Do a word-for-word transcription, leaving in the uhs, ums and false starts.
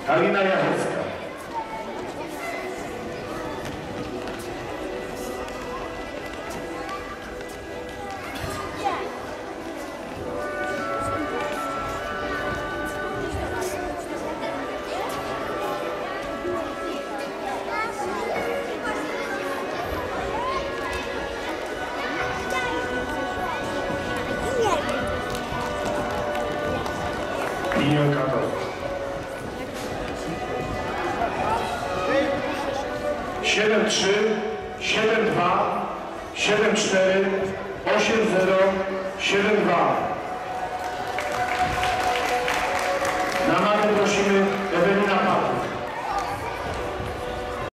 Halina Jachowska. Minionka to. siedem trzy, siedem dwa, siedem cztery, osiem zero, siedem dwa.